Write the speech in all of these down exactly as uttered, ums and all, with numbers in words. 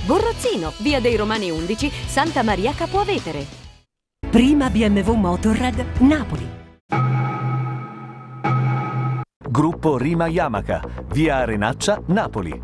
Borrozzino, via dei Romani undici, Santa Maria Capua Vetere. Prima B M W Motorrad, Napoli. Gruppo Rima Yamaha, via Arenaccia, Napoli.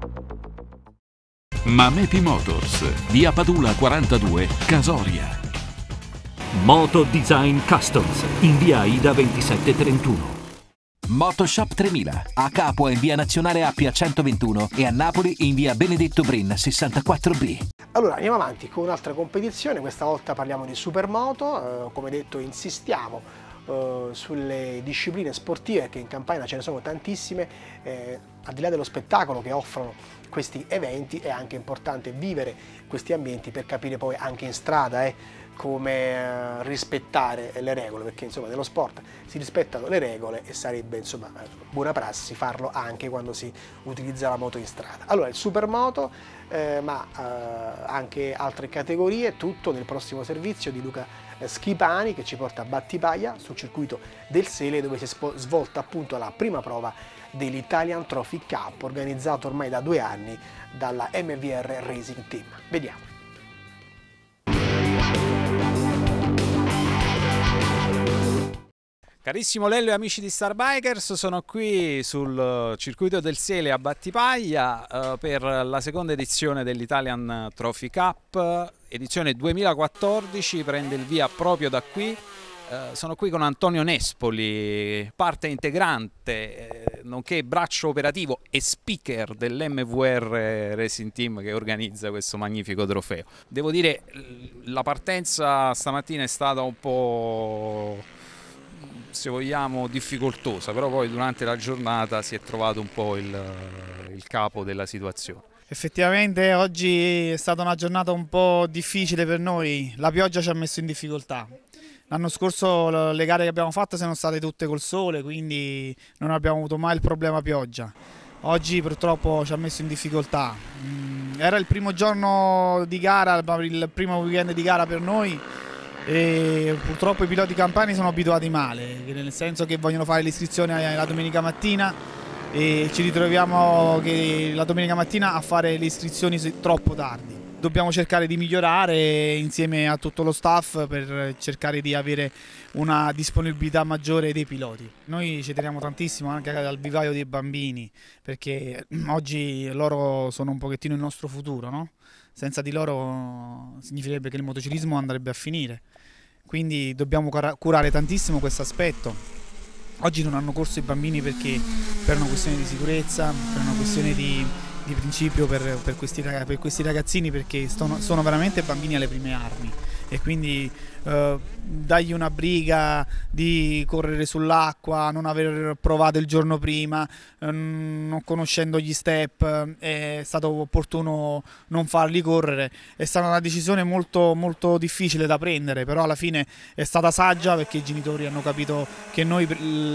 Mamepi Motors, via Padula quarantadue, Casoria. Moto Design Customs, in via Aida ventisette trentuno. Motoshop tremila, a Capua in via Nazionale Appia centoventuno e a Napoli in via Benedetto Brin sessantaquattro B. Allora andiamo avanti con un'altra competizione, questa volta parliamo di Supermoto, eh, come detto insistiamo eh, sulle discipline sportive, che in Campania ce ne sono tantissime, eh, al di là dello spettacolo che offrono questi eventi è anche importante vivere questi ambienti per capire poi anche in strada eh, come eh, rispettare le regole, perché insomma nello sport si rispettano le regole e sarebbe insomma buona prassi farlo anche quando si utilizza la moto in strada. Allora il Supermoto, eh, ma eh, anche altre categorie, tutto nel prossimo servizio di Luca Schipani che ci porta a Battipaglia sul circuito del Sele, dove si è svolta appunto la prima prova dell'Italian Trophy Cup, organizzato ormai da due anni dalla M V R Racing Team. Vediamo. Carissimo Lello e amici di Star Bikers, sono qui sul circuito del Sele a Battipaglia eh, per la seconda edizione dell'Italian Trophy Cup, edizione duemilaquattordici, prende il via proprio da qui. Eh, sono qui con Antonio Nespoli, parte integrante, eh, nonché braccio operativo e speaker dell'M V R Racing Team che organizza questo magnifico trofeo. Devo dire, la partenza stamattina è stata un po', se vogliamo, difficoltosa, però poi durante la giornata si è trovato un po' il, il capo della situazione. Effettivamente oggi è stata una giornata un po' difficile per noi, la pioggia ci ha messo in difficoltà. L'anno scorso le gare che abbiamo fatto sono state tutte col sole, quindi non abbiamo avuto mai il problema pioggia. Oggi purtroppo ci ha messo in difficoltà. Era il primo giorno di gara, il primo weekend di gara per noi, e purtroppo i piloti campani sono abituati male, nel senso che vogliono fare l'iscrizione la domenica mattina e ci ritroviamo che la domenica mattina a fare le iscrizioni troppo tardi. Dobbiamo cercare di migliorare insieme a tutto lo staff per cercare di avere una disponibilità maggiore dei piloti. Noi ci teniamo tantissimo anche al vivaio dei bambini, perché oggi loro sono un pochettino il nostro futuro, no? Senza di loro significherebbe che il motociclismo andrebbe a finire, quindi dobbiamo curare tantissimo questo aspetto. Oggi non hanno corso i bambini perché per una questione di sicurezza, per una questione di, di principio per, per, questi, per questi ragazzini, perché sono, sono veramente bambini alle prime armi e quindi eh, dargli una briga di correre sull'acqua, non aver provato il giorno prima, eh, non conoscendo gli step, è stato opportuno non farli correre. È stata una decisione molto, molto difficile da prendere, però alla fine è stata saggia perché i genitori hanno capito che noi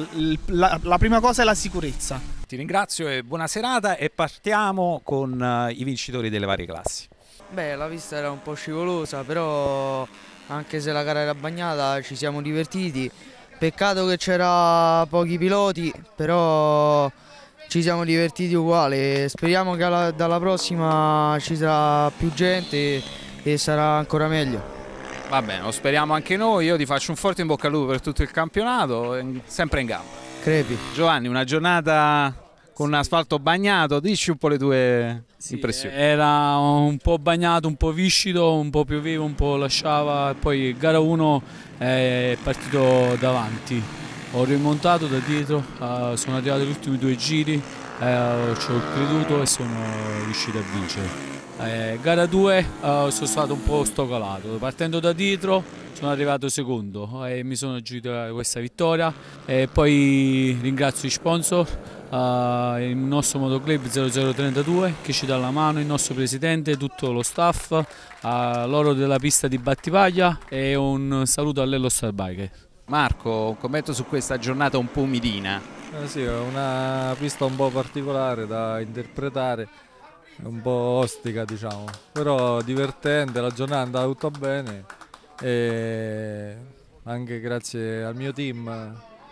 la, la prima cosa è la sicurezza. Ti ringrazio e buona serata, e partiamo con uh, i vincitori delle varie classi. Beh, la pista era un po' scivolosa, però anche se la gara era bagnata ci siamo divertiti. Peccato che c'era pochi piloti, però ci siamo divertiti uguali. Speriamo che alla, dalla prossima ci sarà più gente e sarà ancora meglio. Va bene, lo speriamo anche noi. Io ti faccio un forte in bocca al lupo per tutto il campionato, sempre in gamba. Crepi. Giovanni, una giornata con asfalto bagnato, dici un po' le tue sì, impressioni. Era un po' bagnato, un po' viscido, un po' pioveva, un po' lasciava, poi gara uno è partito davanti. Ho rimontato da dietro, uh, sono arrivato agli ultimi due giri, uh, ci ho creduto e sono riuscito a vincere. Eh, gara due uh, sono stato un po' stocolato, partendo da dietro sono arrivato secondo e mi sono aggiunto questa vittoria, e poi ringrazio gli sponsor, uh, il nostro motoclub zero zero trentadue che ci dà la mano, il nostro presidente, tutto lo staff, uh, loro della pista di Battipaglia, e un saluto a Lello Star Biker. Marco, un commento su questa giornata un po' umidina. Eh sì, è una pista un po' particolare da interpretare, un po' ostica diciamo, però divertente, la giornata è andata tutto bene e anche grazie al mio team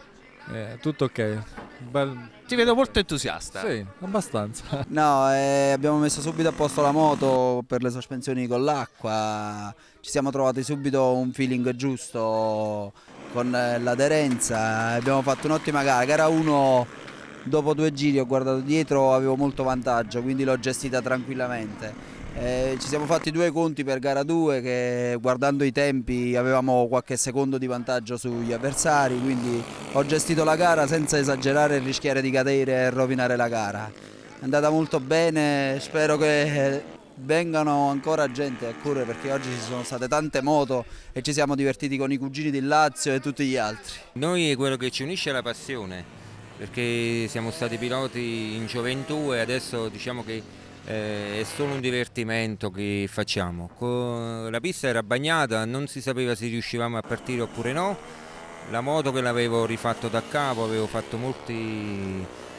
Eh, tutto ok. Bel... Ti vedo molto entusiasta. Sì, abbastanza. No, eh, abbiamo messo subito a posto la moto per le sospensioni con l'acqua, ci siamo trovati subito un feeling giusto con l'aderenza, abbiamo fatto un'ottima gara. Gara uno, dopo due giri ho guardato dietro, avevo molto vantaggio, quindi l'ho gestita tranquillamente. Eh, ci siamo fatti due conti per gara due che guardando i tempi avevamo qualche secondo di vantaggio sugli avversari, quindi ho gestito la gara senza esagerare e rischiare di cadere e rovinare la gara. È andata molto bene, spero che vengano ancora gente a correre perché oggi ci sono state tante moto e ci siamo divertiti con i cugini del Lazio e tutti gli altri. Noi quello che ci unisce è la passione, perché siamo stati piloti in gioventù e adesso diciamo che Eh, è solo un divertimento che facciamo. La pista era bagnata, non si sapeva se riuscivamo a partire oppure no. La moto che l'avevo rifatto da capo, avevo fatto molti,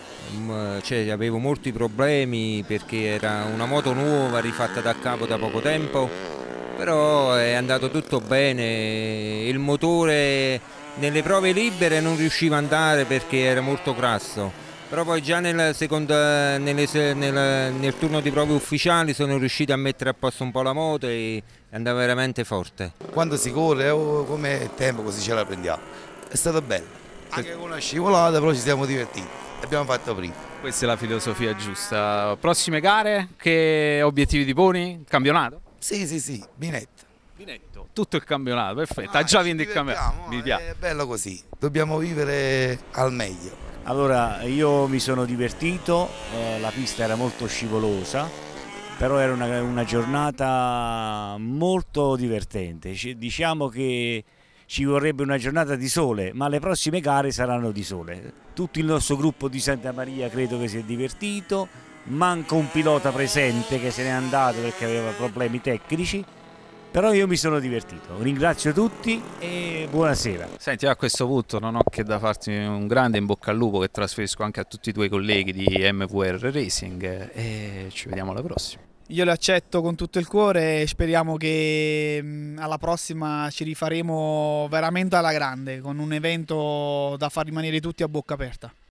cioè avevo molti problemi perché era una moto nuova rifatta da capo da poco tempo, però è andato tutto bene. Il motore nelle prove libere non riusciva ad andare perché era molto grasso. Però poi già nel, secondo, nelle, nel, nel turno di prove ufficiali sono riuscito a mettere a posto un po' la moto e andava veramente forte. Quando si corre oh, come tempo così ce la prendiamo, è stato bello, anche con una scivolata però ci siamo divertiti, abbiamo fatto prima. Questa è la filosofia giusta. Prossime gare, che obiettivi ti poni? Campionato? Sì, sì, sì, Binetto. Binetto, tutto il campionato, perfetto, ha già vinto il campionato. Mi piace. È bello così, dobbiamo vivere al meglio. Allora, io mi sono divertito, eh, la pista era molto scivolosa, però era una, una giornata molto divertente. C- diciamo che ci vorrebbe una giornata di sole, ma le prossime gare saranno di sole. Tutto il nostro gruppo di Santa Maria credo che si è divertito, manca un pilota presente che se n'è andato perché aveva problemi tecnici. Però io mi sono divertito, ringrazio tutti e buonasera. Senti, a questo punto non ho che da farti un grande in bocca al lupo che trasferisco anche a tutti i tuoi colleghi di M V R Racing e ci vediamo alla prossima. Io le accetto con tutto il cuore e speriamo che alla prossima ci rifaremo veramente alla grande con un evento da far rimanere tutti a bocca aperta.